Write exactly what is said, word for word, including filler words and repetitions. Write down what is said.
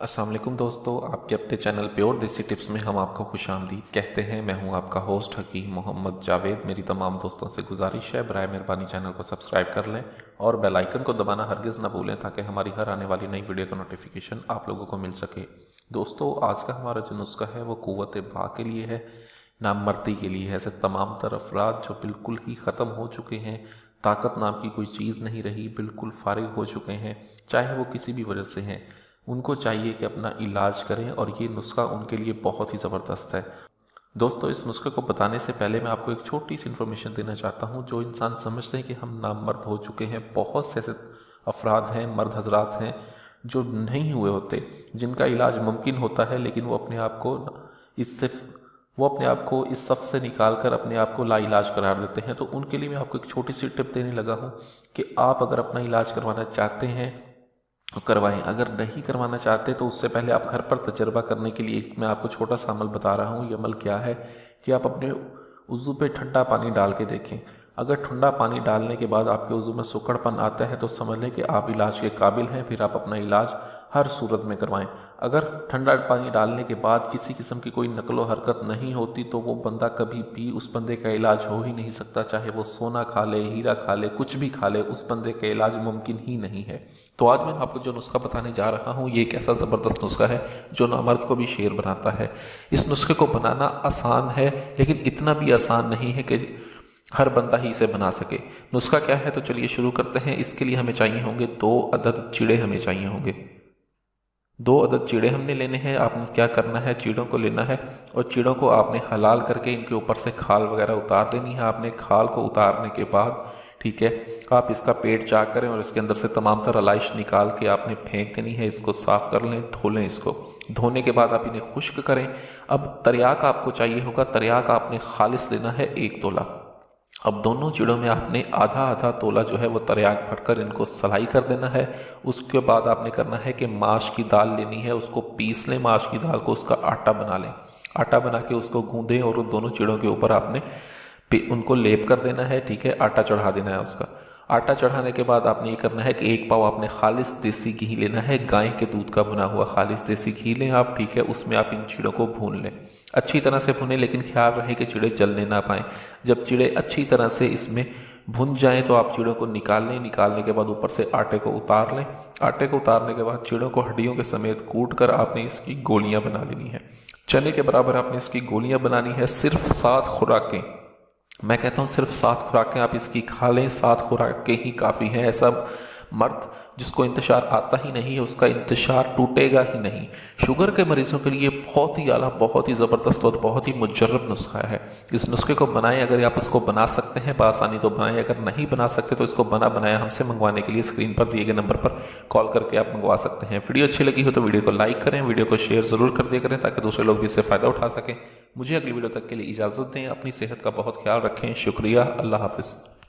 अस्सलाम वालेकुम दोस्तों, आपके अपने चैनल प्योर देसी टिप्स में हम आपको खुशामदीद कहते हैं। मैं हूं आपका होस्ट हकीम मोहम्मद जावेद। मेरी तमाम दोस्तों से गुजारिश है, बराए मेहरबानी चैनल को सब्सक्राइब कर लें और बेल आइकन को दबाना हरगिज़ ना भूलें ताकि हमारी हर आने वाली नई वीडियो का नोटिफिकेशन आप लोगों को मिल सके। दोस्तों, आज का हमारा जो नुस्खा है वो क़ुव्वत बा के लिए है, नामर्दी के लिए है। ऐसे तमाम तर अफराद जो बिल्कुल ही ख़त्म हो चुके हैं, ताकत नाम की कोई चीज़ नहीं रही, बिल्कुल फारिग हो चुके हैं, चाहे वो किसी भी वजह से हैं, उनको चाहिए कि अपना इलाज करें और ये नुस्खा उनके लिए बहुत ही ज़बरदस्त है। दोस्तों, इस नुस्खे को बताने से पहले मैं आपको एक छोटी सी इन्फॉर्मेशन देना चाहता हूँ। जो इंसान समझते हैं कि हम नामर्द हो चुके हैं, बहुत से ऐसे अफराद हैं, मर्द हजरात हैं जो नहीं हुए होते, जिनका इलाज मुमकिन होता है, लेकिन वो अपने आप को इससे वो अपने आप को इस सफ़ से निकाल कर अपने आप को लाइलाज करार देते हैं। तो उनके लिए मैं आपको एक छोटी सी टिप देने लगा हूँ कि आप अगर अपना इलाज करवाना चाहते हैं तो करवाएं, अगर नहीं करवाना चाहते तो उससे पहले आप घर पर तजर्बा करने के लिए मैं आपको छोटा सा अमल बता रहा हूँ। ये अमल क्या है कि आप अपने वज़ू पे ठंडा पानी डाल के देखें। अगर ठंडा पानी डालने के बाद आपके वज़ू में सुकड़पन आता है तो समझ लें कि आप इलाज के काबिल हैं, फिर आप अपना इलाज हर सूरत में करवाएं। अगर ठंडा पानी डालने के बाद किसी किस्म की कोई नकलो हरकत नहीं होती तो वो बंदा कभी भी, उस बंदे का इलाज हो ही नहीं सकता। चाहे वो सोना खा ले, हीरा खा ले, कुछ भी खा ले, उस बंदे का इलाज मुमकिन ही नहीं है। तो आज मैं आपको जो नुस्खा बताने जा रहा हूँ, ये एक ऐसा ज़बरदस्त नुस्खा है जो नामर्द को भी शेर बनाता है। इस नुस्खे को बनाना आसान है, लेकिन इतना भी आसान नहीं है कि हर बंदा ही इसे बना सके। नुस्खा क्या है, तो चलिए शुरू करते हैं। इसके लिए हमें चाहिए होंगे दो अदद चिड़े हमें चाहिए होंगे दो अदद चीड़े हमने लेने हैं। आपने क्या करना है, चीड़ों को लेना है और चीड़ों को आपने हलाल करके इनके ऊपर से खाल वगैरह उतार देनी है। आपने खाल को उतारने के बाद, ठीक है, आप इसका पेट चाक करें और इसके अंदर से तमाम तरह लाइश निकाल के आपने फेंक देनी है। इसको साफ़ कर लें, धो लें। इसको धोने के बाद आप इन्हें खुश्क करें। अब तरियाक आपको चाहिए होगा। तरियाक आपने खालिस लेना है, एक तोला। अब दोनों चिड़ों में आपने आधा आधा तोला जो है वो तरियाक भरकर इनको सलाई कर देना है। उसके बाद आपने करना है कि माश की दाल लेनी है, उसको पीस लें। माश की दाल को, उसका आटा बना लें। आटा बना के उसको गूंदें और उन दोनों चिड़ों के ऊपर आपने उनको लेप कर देना है, ठीक है, आटा चढ़ा देना है। उसका आटा चढ़ाने के बाद आपने ये करना है कि एक पाव आपने खालिस देसी घी लेना है, गाय के दूध का बना हुआ खालिस देसी घी लें आप, ठीक है। उसमें आप इन चिड़ों को भून लें, अच्छी तरह से भुनें, लेकिन ख्याल रहे कि चिड़े जलने ना पाएँ। जब चिड़े अच्छी तरह से इसमें भुन जाएं तो आप चिड़ों को निकाल लें। निकालने के बाद ऊपर से आटे को उतार लें। आटे को उतारने के बाद चिड़ों को हड्डियों के समेत कूट कर आपने इसकी गोलियां बना लेनी है। चने के बराबर आपने इसकी गोलियां बनानी है। सिर्फ सात खुराकें, मैं कहता हूँ सिर्फ सात खुराकें आप इसकी खा लें। सात खुराकें ही काफ़ी हैं। ऐसा मर्द जिसको इंतशार आता ही नहीं है, उसका इंतशार टूटेगा ही नहीं। शुगर के मरीजों के लिए बहुत ही आला, बहुत ही ज़बरदस्त और बहुत ही मुजर्रब नुस्खा है। इस नुस्खे को बनाएं, अगर आप इसको बना सकते हैं बआसानी तो बनाएं, अगर नहीं बना सकते तो इसको बना बनाया हमसे मंगवाने के लिए स्क्रीन पर दिए गए नंबर पर कॉल करके आप मंगवा सकते हैं। वीडियो अच्छी लगी हो तो वीडियो को लाइक करें, वीडियो को शेयर ज़रूर कर दिया करें ताकि दूसरे लोग भी इससे फ़ायदा उठा सकें। मुझे अगली वीडियो तक के लिए इजाज़त दें। अपनी सेहत का बहुत ख्याल रखें। शुक्रिया। अल्लाह हाफ़िज़।